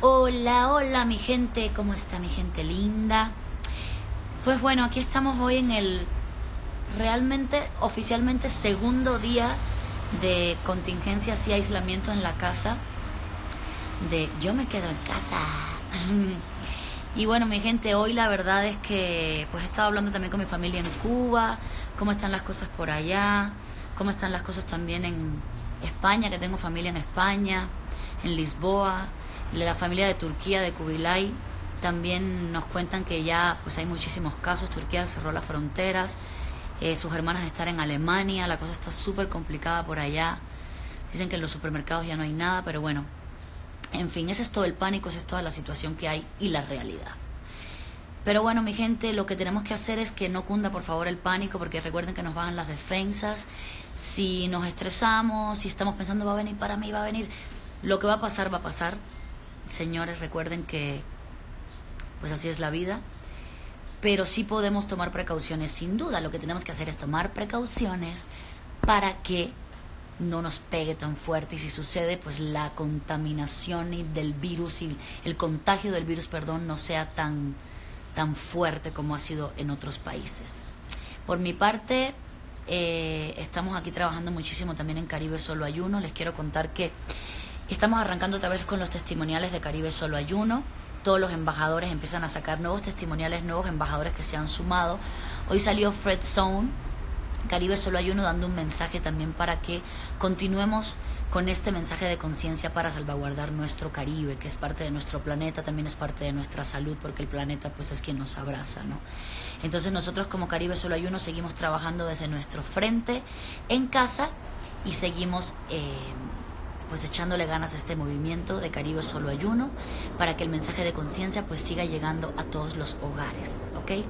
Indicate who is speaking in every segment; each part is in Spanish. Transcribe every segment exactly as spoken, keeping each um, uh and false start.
Speaker 1: Hola, hola mi gente, ¿cómo está mi gente linda? Pues bueno, aquí estamos hoy en el realmente, oficialmente segundo día de contingencias y aislamiento en la casa, de yo me quedo en casa. Y bueno mi gente, hoy la verdad es que pues he estado hablando también con mi familia en Cuba, cómo están las cosas por allá, cómo están las cosas también en España, que tengo familia en España, en Lisboa. La familia de Turquía, de Kubilay, también nos cuentan que ya pues hay muchísimos casos. Turquía cerró las fronteras, eh, sus hermanas están en Alemania, la cosa está súper complicada por allá. Dicen que en los supermercados ya no hay nada, pero bueno, en fin, ese es todo el pánico, esa es toda la situación que hay y la realidad. Pero bueno, mi gente, lo que tenemos que hacer es que no cunda por favor el pánico, porque recuerden que nos bajan las defensas. Si nos estresamos, si estamos pensando va a venir para mí, va a venir, lo que va a pasar, va a pasar. Señores, recuerden que pues así es la vida, pero sí podemos tomar precauciones, sin duda. Lo que tenemos que hacer es tomar precauciones para que no nos pegue tan fuerte, y si sucede, pues la contaminación y del virus y el contagio del virus, perdón, no sea tan, tan fuerte como ha sido en otros países. Por mi parte, eh, estamos aquí trabajando muchísimo también en Caribe Solo Ayuno. Les quiero contar que estamos arrancando otra vez con los testimoniales de Caribe Solo Ayuno. Todos los embajadores empiezan a sacar nuevos testimoniales, nuevos embajadores que se han sumado. Hoy salió Fred Zone, Caribe Solo Ayuno, dando un mensaje también para que continuemos con este mensaje de conciencia para salvaguardar nuestro Caribe, que es parte de nuestro planeta, también es parte de nuestra salud, porque el planeta pues es quien nos abraza, ¿no? Entonces nosotros como Caribe Solo Ayuno seguimos trabajando desde nuestro frente en casa y seguimos eh, pues echándole ganas a este movimiento de Caribe Solo Ayuno para que el mensaje de conciencia pues siga llegando a todos los hogares, ¿ok?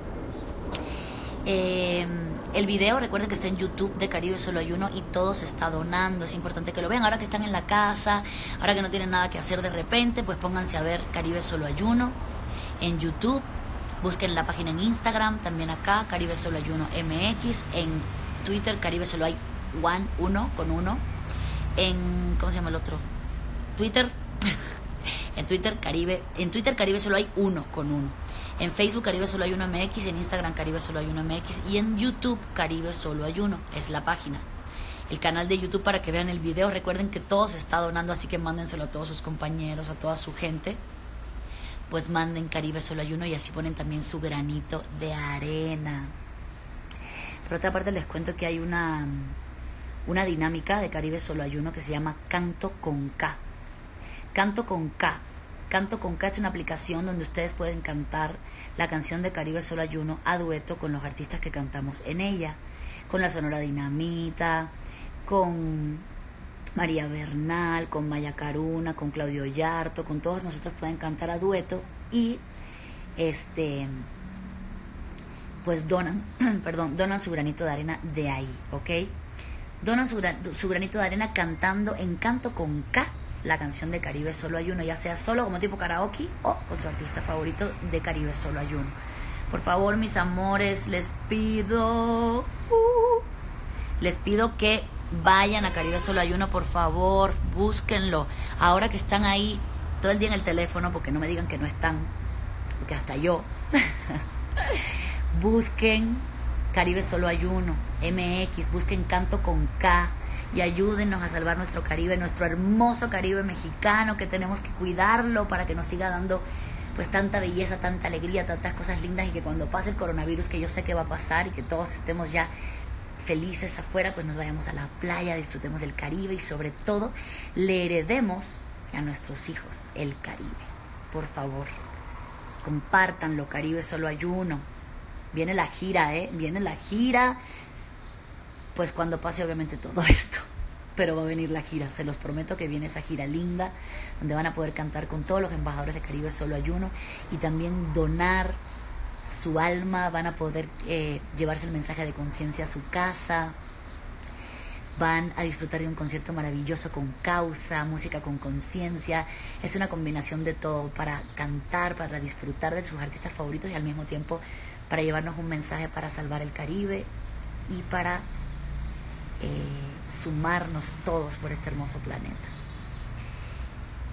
Speaker 1: Eh, el video, recuerden que está en YouTube de Caribe Solo Ayuno y todo se está donando. Es importante que lo vean ahora que están en la casa, ahora que no tienen nada que hacer de repente, pues pónganse a ver Caribe Solo Ayuno en YouTube. Busquen la página en Instagram, también acá, Caribe Solo Ayuno M X, en Twitter, Caribe Solo Hay One, uno con uno. En, ¿cómo se llama el otro? Twitter. en Twitter Caribe, en Twitter Caribe Solo Hay uno con uno. En Facebook Caribe Solo Hay uno M X, en Instagram Caribe Solo Hay uno M X y en YouTube Caribe Solo Hay uno, es la página. El canal de YouTube para que vean el video. Recuerden que todo se está donando, así que mándenselo a todos sus compañeros, a toda su gente. Pues manden Caribe Solo Hay uno y así ponen también su granito de arena. Por otra parte les cuento que hay una una dinámica de Caribe Solo Ayuno que se llama Canto con K. Canto con K. Canto con K es una aplicación donde ustedes pueden cantar la canción de Caribe Solo Ayuno a dueto con los artistas que cantamos en ella, con la Sonora Dinamita, con María Bernal, con Maya Caruna, con Claudio Yarto, con todos nosotros pueden cantar a dueto y este pues donan, perdón, donan su granito de arena de ahí, ¿ok? Donan su, su granito de arena cantando en Canto con K la canción de Caribe Solo Ayuno, ya sea solo como tipo karaoke o con su artista favorito de Caribe Solo Ayuno. Por favor, mis amores, les pido uh, les pido que vayan a Caribe Solo Ayuno, por favor, búsquenlo. Ahora que están ahí todo el día en el teléfono, porque no me digan que no están, porque hasta yo busquen Caribe Solo Ayuno M X, busquen Canto con K y ayúdennos a salvar nuestro Caribe, nuestro hermoso Caribe mexicano, que tenemos que cuidarlo para que nos siga dando pues tanta belleza, tanta alegría, tantas cosas lindas, y que cuando pase el coronavirus, que yo sé que va a pasar, y que todos estemos ya felices afuera, pues nos vayamos a la playa, disfrutemos del Caribe y sobre todo le heredemos a nuestros hijos el Caribe. Por favor, compártanlo, Caribe Solo Ayuno. Viene la gira, ¿eh? Viene la gira, pues cuando pase obviamente todo esto. Pero va a venir la gira, se los prometo que viene esa gira linda, donde van a poder cantar con todos los embajadores de Caribe Solo Ayuno y también donar su alma, van a poder eh, llevarse el mensaje de conciencia a su casa, van a disfrutar de un concierto maravilloso con causa, música con conciencia. Es una combinación de todo para cantar, para disfrutar de sus artistas favoritos y al mismo tiempo para llevarnos un mensaje para salvar el Caribe y para eh, sumarnos todos por este hermoso planeta.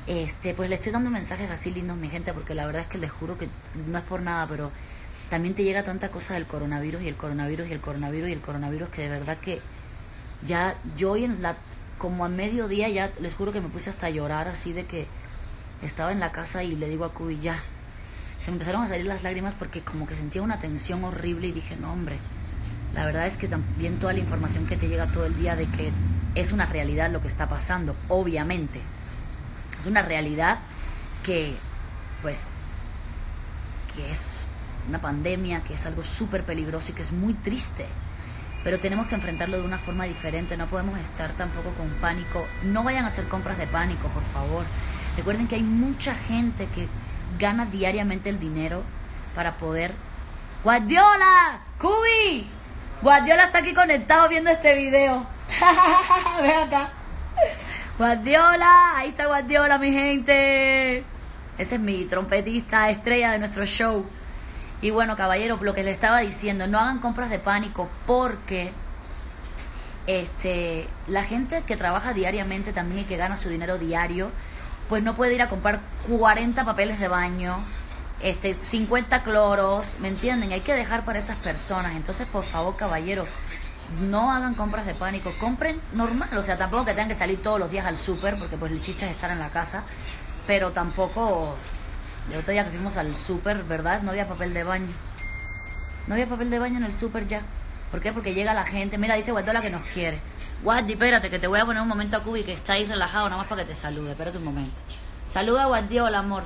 Speaker 1: Este, pues le estoy dando mensajes así lindos, mi gente, porque la verdad es que les juro que no es por nada, pero también te llega tanta cosa del coronavirus y el coronavirus y el coronavirus y el coronavirus que de verdad que ya yo hoy en la, como a mediodía ya les juro que me puse hasta a llorar así de que estaba en la casa y le digo a Cubi ya, se me empezaron a salir las lágrimas porque como que sentía una tensión horrible y dije no hombre, la verdad es que también toda la información que te llega todo el día de que es una realidad lo que está pasando, obviamente. Es una realidad que, pues, que es una pandemia, que es algo súper peligroso y que es muy triste. Pero tenemos que enfrentarlo de una forma diferente, no podemos estar tampoco con pánico. No vayan a hacer compras de pánico, por favor. Recuerden que hay mucha gente que gana diariamente el dinero para poder... ¡Guardiola! ¡Cubi! Guardiola está aquí conectado viendo este video. Ve acá. Guardiola, ahí está Guardiola, mi gente. Ese es mi trompetista estrella de nuestro show. Y bueno, caballero, lo que les estaba diciendo, no hagan compras de pánico porque este, la gente que trabaja diariamente también y que gana su dinero diario, pues no puede ir a comprar cuarenta papeles de baño, este, cincuenta cloros, ¿me entienden? Hay que dejar para esas personas. Entonces, por favor, caballero, no hagan compras de pánico, compren normal, o sea, tampoco que tengan que salir todos los días al súper, porque pues el chiste es estar en la casa, pero tampoco, el otro día que fuimos al súper, ¿verdad? No había papel de baño, no había papel de baño en el súper ya. ¿Por qué? Porque llega la gente, mira, dice Guardiola que nos quiere. Guardi, espérate, que te voy a poner un momento a Cubi, que está ahí relajado, nada más para que te salude, espérate un momento. Saluda a Guardiola, amor.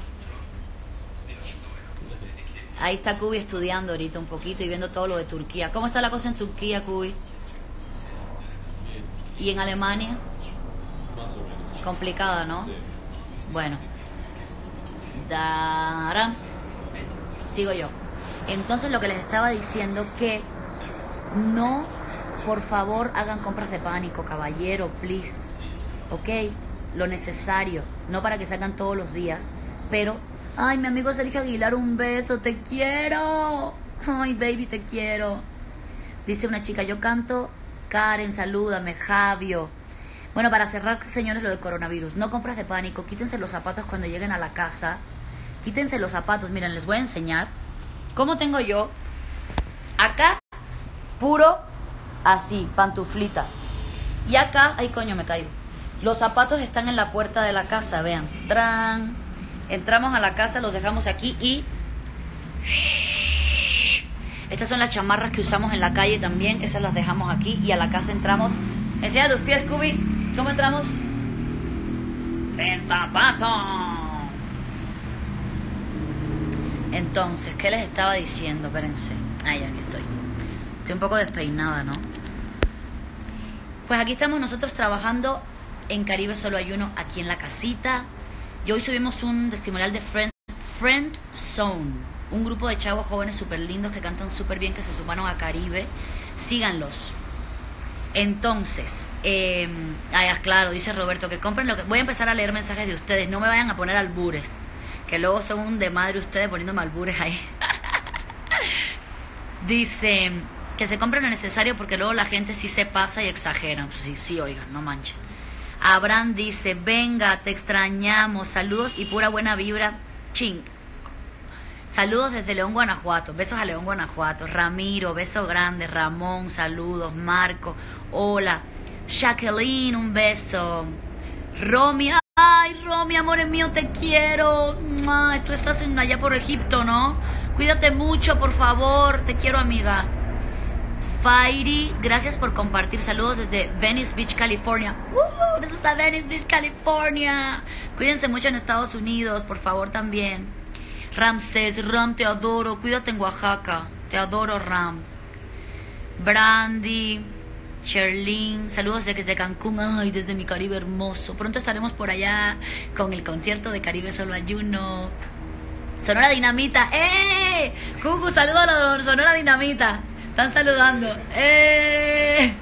Speaker 1: Ahí está Cubi estudiando ahorita un poquito y viendo todo lo de Turquía. ¿Cómo está la cosa en Turquía, Cubi? ¿Y en Alemania?
Speaker 2: Más o menos.
Speaker 1: Complicada, ¿no?
Speaker 2: Sí.
Speaker 1: Bueno. Darán. Sigo yo. Entonces lo que les estaba diciendo que no, por favor, hagan compras de pánico, caballero, please. ¿Ok? Lo necesario. No para que salgan todos los días, pero... Ay, mi amigo Sergio Aguilar, un beso, te quiero. Ay, baby, te quiero. Dice una chica, yo canto... Karen, salúdame, Javio. Bueno, para cerrar, señores, lo del coronavirus. No compras de pánico, quítense los zapatos cuando lleguen a la casa. Quítense los zapatos. Miren, les voy a enseñar cómo tengo yo. Acá, puro, así, pantuflita. Y acá, ay coño, me caigo. Los zapatos están en la puerta de la casa, vean. Tran. Entramos a la casa, los dejamos aquí y... Estas son las chamarras que usamos en la calle también. Esas las dejamos aquí y a la casa entramos. Enseña tus pies, Cubi. ¿Cómo entramos? En zapato. Entonces, ¿qué les estaba diciendo? Espérense. Ay, aquí estoy. Estoy un poco despeinada, ¿no? Pues aquí estamos nosotros trabajando en Caribe Solo Hay Uno, aquí en la casita. Y hoy subimos un testimonial de Friend, Friend Zone. Un grupo de chavos jóvenes súper lindos que cantan súper bien, que se sumaron a Caribe. Síganlos. Entonces, eh, ay, claro, dice Roberto, que compren lo que... Voy a empezar a leer mensajes de ustedes. No me vayan a poner albures, que luego son un de madre ustedes poniéndome albures ahí. Dice que se compren lo necesario porque luego la gente sí se pasa y exagera. Pues sí, sí, oigan, no manchen. Abraham dice, venga, te extrañamos. Saludos y pura buena vibra. Ching. Saludos desde León, Guanajuato. Besos a León, Guanajuato. Ramiro, beso grande. Ramón, saludos. Marco, hola. Jacqueline, un beso. Romy, ay, Romy, amor mío, te quiero. Ay, tú estás en allá por Egipto, ¿no? Cuídate mucho, por favor. Te quiero, amiga. Fairy, gracias por compartir. Saludos desde Venice Beach, California. Uh, desde a Venice Beach, California. Cuídense mucho en Estados Unidos, por favor, también. Ramsés, Ram, te adoro. Cuídate en Oaxaca. Te adoro, Ram. Brandy, Sherlyn, saludos desde Cancún. Ay, desde mi Caribe hermoso. Pronto estaremos por allá con el concierto de Caribe Solo Hay Uno. Sonora Dinamita. ¡Eh! Cucu, saludos a la Sonora Dinamita. Están saludando. ¡Eh!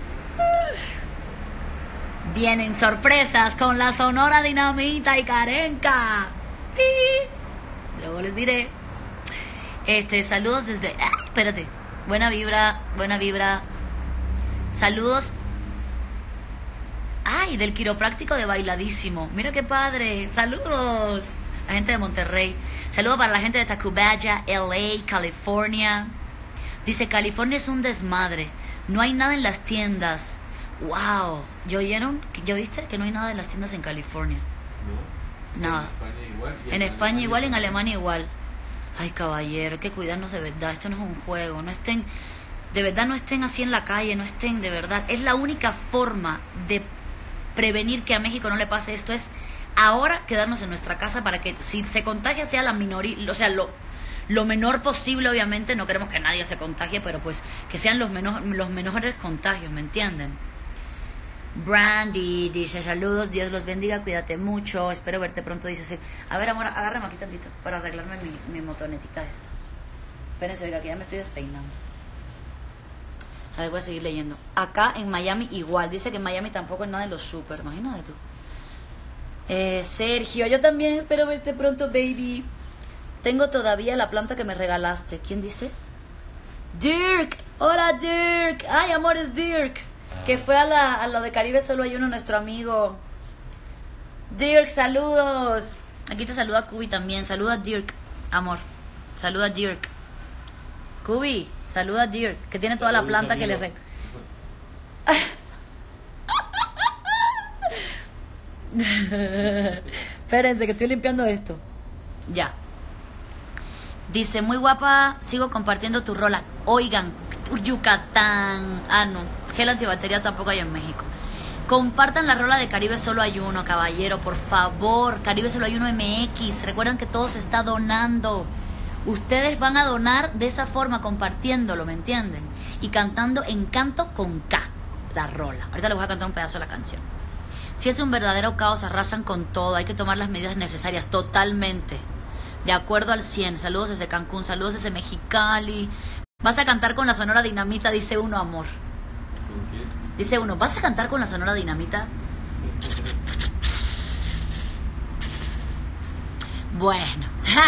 Speaker 1: Vienen sorpresas con la Sonora Dinamita y Karenka. ¡Sí! Luego les diré. Este, saludos desde... ¡Ah! Espérate. Buena vibra, buena vibra. Saludos. Ay, del quiropráctico de Bailadísimo. Mira qué padre. Saludos. La gente de Monterrey. Saludos para la gente de Tacubaya, L A, California. Dice, California es un desmadre. No hay nada en las tiendas. Wow. ¿Ya oyeron? ¿Ya viste que no hay nada en las tiendas en California?
Speaker 2: No.
Speaker 1: Nada.
Speaker 2: En España igual. y
Speaker 1: En España
Speaker 2: Alemania
Speaker 1: igual, en
Speaker 2: también.
Speaker 1: Alemania igual. Ay, caballero, hay que cuidarnos de verdad. Esto no es un juego. No estén, de verdad no estén así en la calle, no estén de verdad. Es la única forma de prevenir que a México no le pase esto, es ahora quedarnos en nuestra casa para que si se contagia sea la minoría, o sea, lo, lo menor posible, obviamente. No queremos que nadie se contagie, pero pues que sean los, menos, los menores contagios, ¿me entienden? Brandy dice, saludos, Dios los bendiga, cuídate mucho, espero verte pronto, dice así. A ver, amor, agárrame aquí tantito para arreglarme mi, mi motonetita esta. Espérense, oiga, que ya me estoy despeinando. A ver, voy a seguir leyendo. Acá en Miami igual, dice que en Miami tampoco es nada de los super, imagínate tú. Eh, Sergio, yo también espero verte pronto, baby. Tengo todavía la planta que me regalaste. ¿Quién dice? Dirk, hola Dirk. Ay, amor, es Dirk. Que fue a, la, a lo de Caribe Solo Hay Uno, nuestro amigo. Dirk, saludos. Aquí te saluda Kubi también. Saluda a Dirk, amor. Saluda a Dirk. Kubi, saluda a Dirk, que tiene toda la
Speaker 2: Saludos,
Speaker 1: planta que le
Speaker 2: amigo.
Speaker 1: re... Espérense, que estoy limpiando esto. Ya. Dice, muy guapa, sigo compartiendo tu rola. Oigan, Yucatán. Ah, no. Gel antibacterial tampoco hay en México. Compartan la rola de Caribe Solo Hay Uno, caballero, por favor. Caribe Solo Hay Uno M X. Recuerden que todo se está donando. Ustedes van a donar de esa forma, compartiéndolo, ¿me entienden? Y cantando Encanto con K, la rola. Ahorita les voy a cantar un pedazo de la canción. Si es un verdadero caos, arrasan con todo. Hay que tomar las medidas necesarias, totalmente. De acuerdo al cien. Saludos desde Cancún, saludos desde Mexicali. Vas a cantar con la Sonora Dinamita, dice uno, amor.
Speaker 2: ¿Con quién?
Speaker 1: Dice uno, ¿vas a cantar con la Sonora Dinamita? Bueno.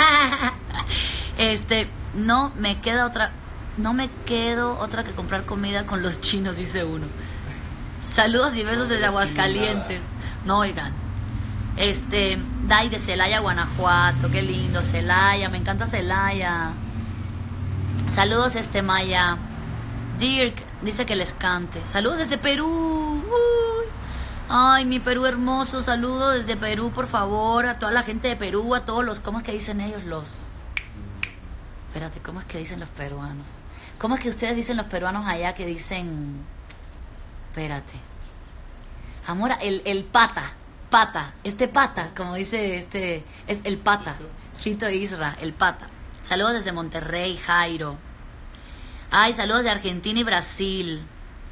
Speaker 1: Este, no me queda otra, no me quedo otra que comprar comida con los chinos, dice uno. Saludos y besos desde Aguascalientes. No, oigan. Este, Dai de Celaya, Guanajuato, qué lindo, Celaya, me encanta Celaya. Saludos, este Maya. Dirk dice que les cante. Saludos desde Perú. Uy. Ay, mi Perú hermoso. Saludos desde Perú, por favor. A toda la gente de Perú, a todos los... ¿Cómo es que dicen ellos? Los... Espérate, ¿cómo es que dicen los peruanos? ¿Cómo es que ustedes dicen los peruanos allá que dicen... Espérate. Amor, el, el pata. Pata. Este pata, como dice este... Es el pata. Fito Isra, el pata. Saludos desde Monterrey, Jairo. Ay, saludos de Argentina y Brasil.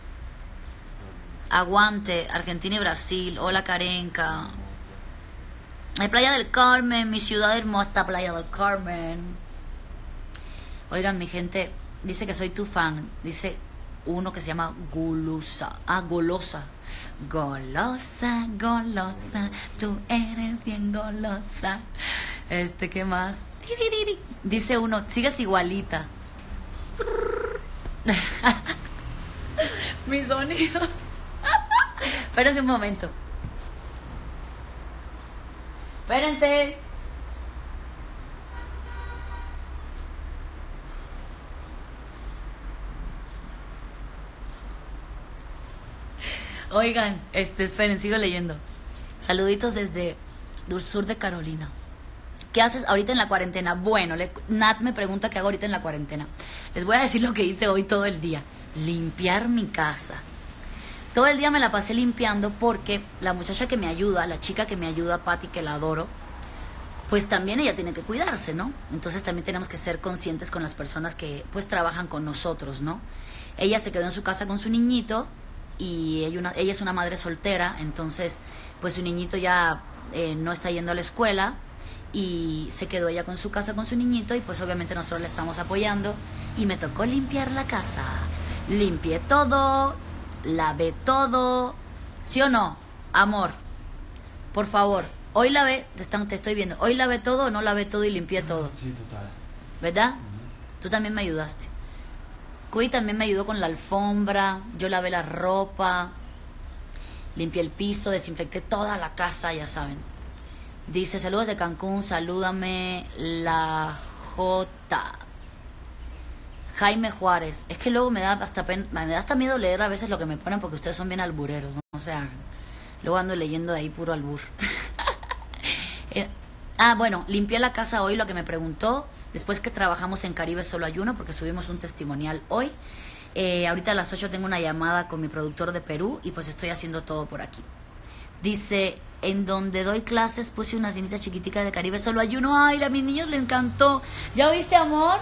Speaker 1: Aguante, Argentina y Brasil. Hola, Carenca. Ay, Playa del Carmen, mi ciudad hermosa, Playa del Carmen. Oigan, mi gente, dice que soy tu fan. Dice uno que se llama Gulusa. Ah, Golosa. Golosa, golosa, tú eres bien golosa. Este, ¿qué más? Dice uno, sigues igualita. Mis sonidos. Espérense un momento. Espérense. Oigan, este, esperen, sigo leyendo. Saluditos desde el sur de Carolina. ¿Qué haces ahorita en la cuarentena? Bueno, le, Nat me pregunta qué hago ahorita en la cuarentena. Les voy a decir lo que hice hoy todo el día. Limpiar mi casa. Todo el día me la pasé limpiando porque la muchacha que me ayuda, la chica que me ayuda, Patti, que la adoro, pues también ella tiene que cuidarse, ¿no? Entonces también tenemos que ser conscientes con las personas que pues trabajan con nosotros, ¿no? Ella se quedó en su casa con su niñito y ella, una, ella es una madre soltera, entonces pues su niñito ya eh, no está yendo a la escuela y se quedó ella con su casa con su niñito y pues obviamente nosotros le estamos apoyando y me tocó limpiar la casa. Limpié todo, lavé todo, ¿sí o no? Amor, por favor, hoy lavé, te, están, te estoy viendo, hoy lavé todo o no lavé todo y limpié todo,
Speaker 2: Sí, total.
Speaker 1: ¿verdad?
Speaker 2: Uh-huh.
Speaker 1: Tú también me ayudaste. Cuy también me ayudó con la alfombra, yo lavé la ropa Limpié el piso, desinfecté toda la casa, ya saben. Dice, saludos de Cancún, salúdame la J. Jaime Juárez. Es que luego me da hasta pen, me da hasta miedo leer a veces lo que me ponen porque ustedes son bien albureros, ¿no? O sea, luego ando leyendo ahí puro albur. eh, ah, bueno, limpié la casa hoy, lo que me preguntó. Después que trabajamos en Caribe Solo Ayuno, porque subimos un testimonial hoy. Eh, ahorita a las ocho tengo una llamada con mi productor de Perú y pues estoy haciendo todo por aquí. Dice, en donde doy clases puse una llenita chiquitica de Caribe Solo Ayuno. Ay, a mis niños les encantó. ¿Ya viste, amor?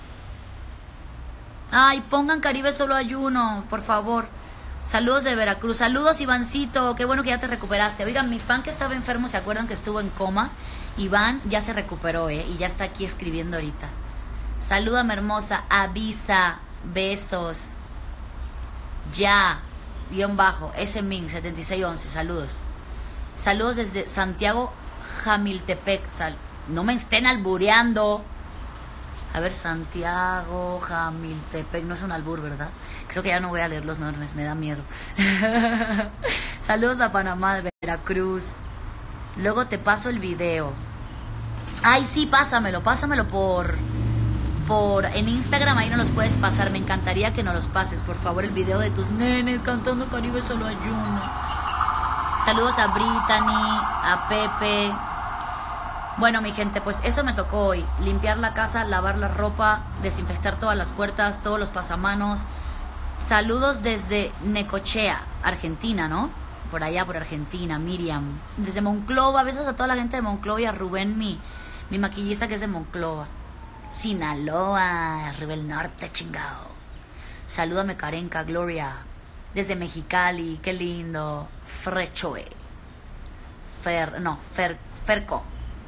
Speaker 1: Ay, pongan Caribe Solo Ayuno, por favor. Saludos de Veracruz. Saludos, Ivancito. Qué bueno que ya te recuperaste. Oigan, mi fan que estaba enfermo, ¿se acuerdan que estuvo en coma? Iván ya se recuperó, ¿eh? Y ya está aquí escribiendo ahorita. Salúdame, hermosa. Avisa. Besos. Ya. Guión bajo. S M I N setenta y seis once. Saludos. Saludos desde Santiago Jamiltepec. Sal no me estén albureando. A ver, Santiago Jamiltepec. No es un albur, ¿verdad? Creo que ya no voy a leer los nombres. Me da miedo. Saludos a Panamá de Veracruz. Luego te paso el video. Ay, sí, pásamelo. Pásamelo por... por en Instagram, ahí no los puedes pasar. Me encantaría que nos los pases, por favor, el video de tus nenes cantando Caribe Solo Ayuno. Saludos a Brittany, a Pepe. Bueno, mi gente, pues eso me tocó hoy. Limpiar la casa, lavar la ropa, desinfectar todas las puertas, todos los pasamanos. Saludos desde Necochea, Argentina, ¿no? Por allá, por Argentina, Miriam. Desde Monclova, besos a toda la gente de Monclova y a Rubén, mi, mi maquillista que es de Monclova. Sinaloa, Rebel Norte, chingao. Salúdame, Karenka, Gloria. Desde Mexicali, qué lindo. Frechoe. Fer, no, Fer, Ferco.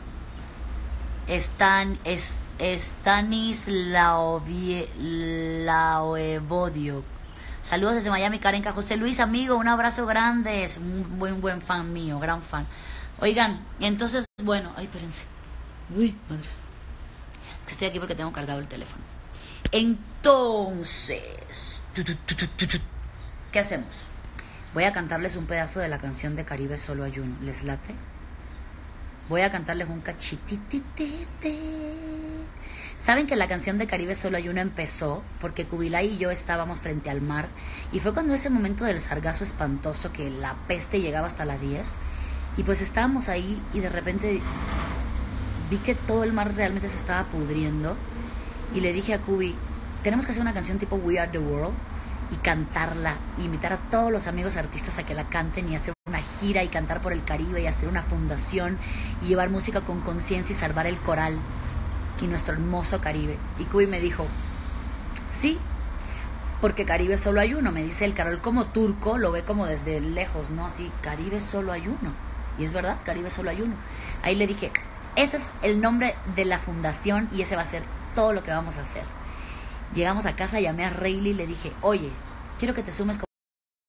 Speaker 1: Stan, es, Stanis Laovie, Laoevodio. Saludos desde Miami, Karenka. José Luis, amigo, un abrazo grande. Es un buen, buen fan mío, gran fan. Oigan, entonces, bueno, ay, espérense. Uy, madres. Que estoy aquí porque tengo cargado el teléfono. Entonces, ¿qué hacemos? Voy a cantarles un pedazo de la canción de Caribe Solo Ayuno. ¿Les late? Voy a cantarles un cachitititete. Saben que la canción de Caribe Solo Ayuno empezó porque Kubilay y yo estábamos frente al mar y fue cuando ese momento del sargazo espantoso que la peste llegaba hasta las diez y pues estábamos ahí y de repente vi que todo el mar realmente se estaba pudriendo y le dije a Kubi, tenemos que hacer una canción tipo We Are The World y cantarla, y invitar a todos los amigos artistas a que la canten y hacer una gira y cantar por el Caribe y hacer una fundación y llevar música con conciencia y salvar el coral y nuestro hermoso Caribe. Y Kubi me dijo, sí, porque Caribe solo hay uno. Me dice el Carol como turco, lo ve como desde lejos, ¿no? Así, Caribe solo hay uno. Y es verdad, Caribe solo hay uno. Ahí le dije, ese es el nombre de la fundación y ese va a ser todo lo que vamos a hacer. Llegamos a casa, llamé a Rayleigh y le dije, oye, quiero que te sumes con...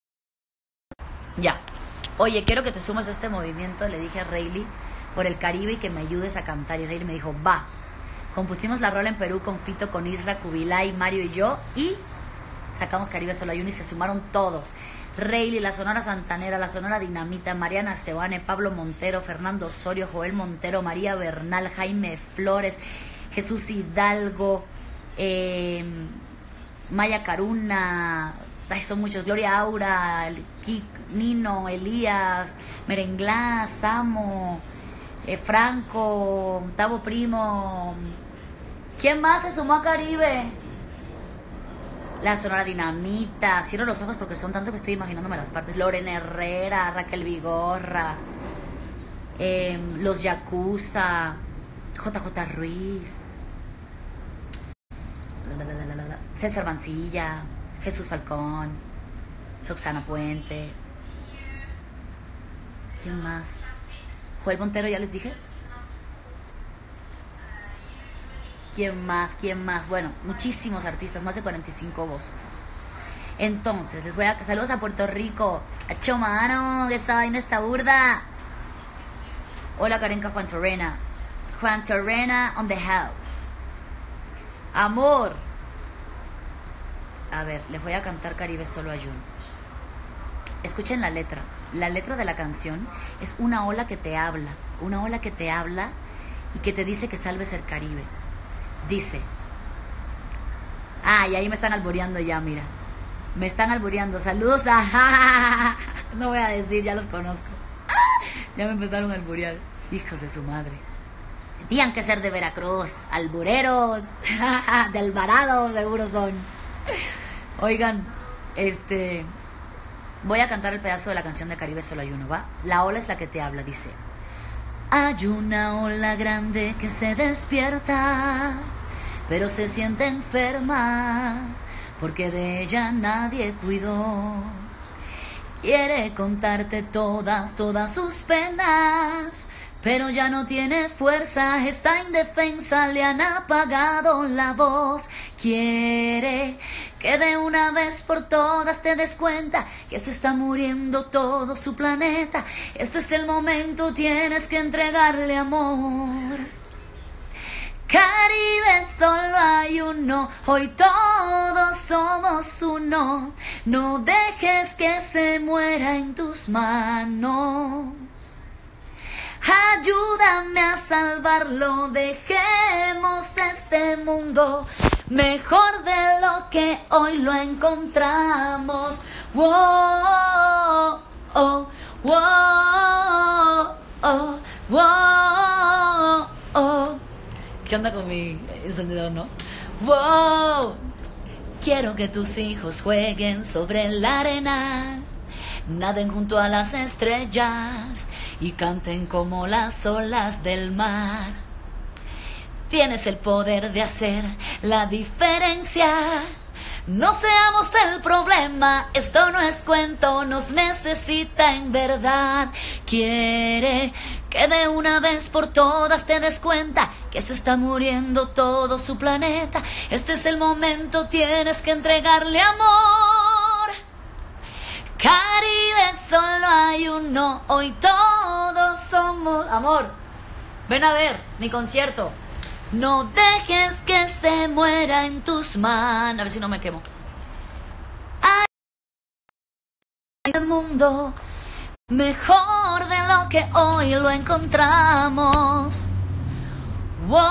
Speaker 1: Ya, oye, quiero que te sumes a este movimiento, le dije a Rayleigh, por el Caribe y que me ayudes a cantar. Y Rayleigh me dijo, va. Compusimos la rola en Perú con Fito, con Isra, Kubilay, Mario y yo, y sacamos Caribe Solo Ayuno y se sumaron todos. Rayleigh, la Sonora Santanera, la Sonora Dinamita, Mariana Sebane, Pablo Montero, Fernando Osorio, Joel Montero, María Bernal, Jaime Flores, Jesús Hidalgo, eh, Maya Caruna, ay, son muchos, Gloria Aura, Kik, Nino, Elías, Merenglá, Samo, eh, Franco, Tavo Primo. ¿Quién más se sumó a Caribe? La Sonora Dinamita. Cierro los ojos porque son tantos que estoy imaginándome las partes. Lorena Herrera, Raquel Vigorra, eh, Los Yakuza, J J Ruiz, la, la, la, la, la, la, César Mancilla, Jesús Falcón, Roxana Puente. ¿Quién más? Joel Montero, ya les dije. ¿Quién más? ¿Quién más? Bueno, muchísimos artistas, más de cuarenta y cinco voces. Entonces, les voy a... Saludos a Puerto Rico. A Chomano, que esa vaina está burda. Hola, Karenka, Juan Torrena. Juan Torrena on the house. Amor. A ver, les voy a cantar Caribe Solo Ayuno. escuchen la letra. La letra de la canción es una ola que te habla, una ola que te habla y que te dice que salves el Caribe. Dice, ah, y ahí me están alboreando ya, mira. Me están alboreando. Saludos a... No voy a decir, ya los conozco. Ya me empezaron a alborear. Hijos de su madre. Tenían que ser de Veracruz. Albureros. De Alvarado, seguro son. Oigan, este... voy a cantar el pedazo de la canción de Caribe Solo Hay Uno, ¿va? La ola es la que te habla, dice. Hay una ola grande que se despierta, pero se siente enferma, porque de ella nadie cuidó. Quiere contarte todas, todas sus penas, pero ya no tiene fuerza, está indefensa, le han apagado la voz. Quiere que de una vez por todas te des cuenta que se está muriendo todo su planeta. Este es el momento, tienes que entregarle amor. Caribe solo hay uno, hoy todos somos uno. No dejes que se muera en tus manos. Ayúdame a salvarlo, dejemos este mundo mejor de lo que hoy lo encontramos. Wow, oh, wow, oh, wow, oh. ¿Qué onda con mi encendedor, no? Wow. Quiero que tus hijos jueguen sobre la arena, naden junto a las estrellas y canten como las olas del mar. Tienes el poder de hacer la diferencia. No seamos el problema, esto no es cuento, nos necesita en verdad. Quiere que de una vez por todas te des cuenta que se está muriendo todo su planeta. Este es el momento, tienes que entregarle amor. Caribe solo hay uno, hoy todos somos... Amor, ven a ver mi concierto. No dejes que se muera en tus manos. A ver si no me quemo. Hay el mundo mejor de lo que hoy lo encontramos. Wow,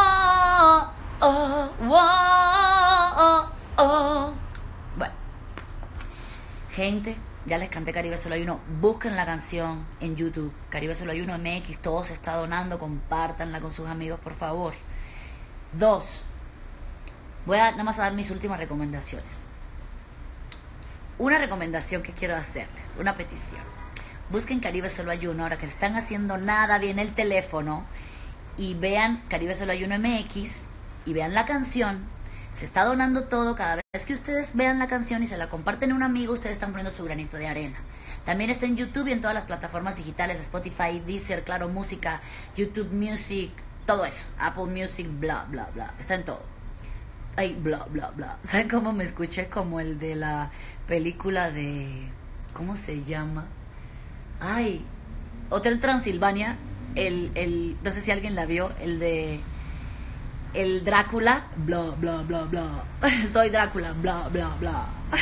Speaker 1: oh, wow, oh, oh. Bueno, gente, ya les canté Caribe Solo Hay Uno. Busquen la canción en YouTube, Caribe Solo Hay Uno M X. Todo se está donando, compártanla con sus amigos, por favor. Dos, voy a nada más a dar mis últimas recomendaciones. Una recomendación que quiero hacerles, una petición. Busquen Caribe Solo Hay Uno, ahora que están haciendo nada bien el teléfono, y vean Caribe Solo Hay Uno M X, y vean la canción. Se está donando todo. Cada vez que ustedes vean la canción y se la comparten a un amigo, ustedes están poniendo su granito de arena. También está en YouTube y en todas las plataformas digitales, Spotify, Deezer, Claro Música, YouTube Music, todo eso, Apple Music, bla, bla, bla. Está en todo. Ay, bla, bla, bla. ¿Saben cómo me escuché? Como el de la película de... ¿cómo se llama? Ay, Hotel Transilvania. El, el, no sé si alguien la vio, el de... el Drácula, bla, bla, bla, bla. Soy Drácula, bla, bla, bla.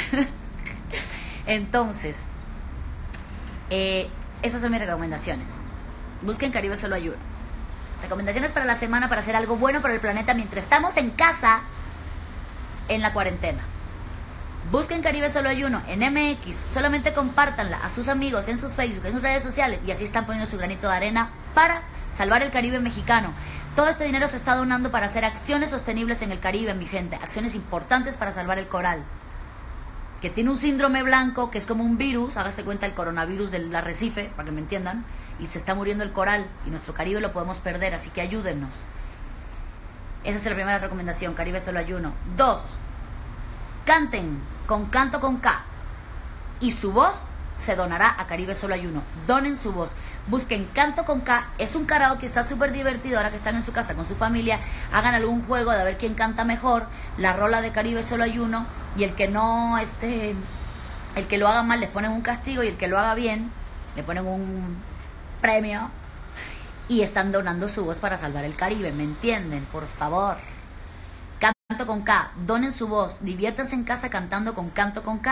Speaker 1: Entonces, eh, esas son mis recomendaciones. Busquen Caribe Solo Hay Uno. Recomendaciones para la semana para hacer algo bueno para el planeta mientras estamos en casa en la cuarentena. Busquen Caribe Solo Hay Uno en M X. Solamente compártanla a sus amigos en sus Facebook, en sus redes sociales, y así están poniendo su granito de arena para salvar el Caribe mexicano. Todo este dinero se está donando para hacer acciones sostenibles en el Caribe, mi gente. Acciones importantes para salvar el coral, que tiene un síndrome blanco, que es como un virus. Hágase cuenta el coronavirus del arrecife, para que me entiendan. Y se está muriendo el coral, y nuestro Caribe lo podemos perder, así que ayúdennos. Esa es la primera recomendación, Caribe Solo Hay Uno. Dos, canten con Canto con K, y su voz se donará a Caribe Solo Hay Uno. Donen su voz. Busquen Canto con K. Es un karaoke que está súper divertido. Ahora que están en su casa con su familia, hagan algún juego de a ver quién canta mejor la rola de Caribe Solo Hay Uno, y el que no este, el que lo haga mal les ponen un castigo, y el que lo haga bien le ponen un premio, y están donando su voz para salvar el Caribe. ¿Me entienden? Por favor. Canto con K. Donen su voz. Diviértanse en casa cantando con Canto con K.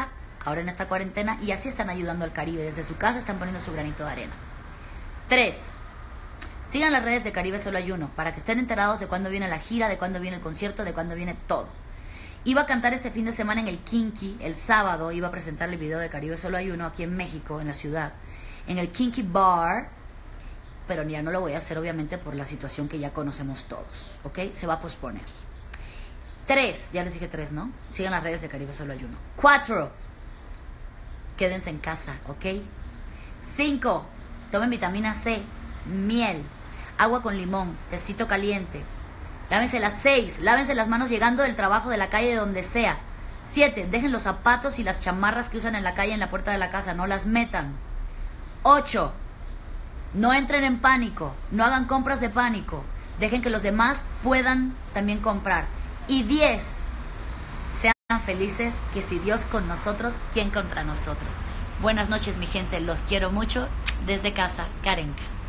Speaker 1: ahora en esta cuarentena, y así están ayudando al Caribe. Desde su casa están poniendo su granito de arena. Tres, sigan las redes de Caribe Solo Hay Uno para que estén enterados de cuándo viene la gira, de cuándo viene el concierto, de cuándo viene todo. Iba a cantar este fin de semana en el Kinky, el sábado iba a presentar el video de Caribe Solo Hay Uno aquí en México, en la ciudad, en el Kinky Bar, pero ya no lo voy a hacer obviamente por la situación que ya conocemos todos, ¿ok? Se va a posponer. Tres, ya les dije tres, ¿no? Sigan las redes de Caribe Solo Hay Uno. Cuatro, quédense en casa, ¿ok? Cinco, tomen vitamina C, miel, agua con limón, tecito caliente. Lávense las seis, lávense las manos llegando del trabajo, de la calle, de donde sea. Siete, dejen los zapatos y las chamarras que usan en la calle en la puerta de la casa, no las metan. Ocho, no entren en pánico, no hagan compras de pánico, dejen que los demás puedan también comprar. Y diez, sean felices, que si Dios con nosotros, ¿quién contra nosotros? Buenas noches, mi gente, los quiero mucho. Desde casa, Karenka.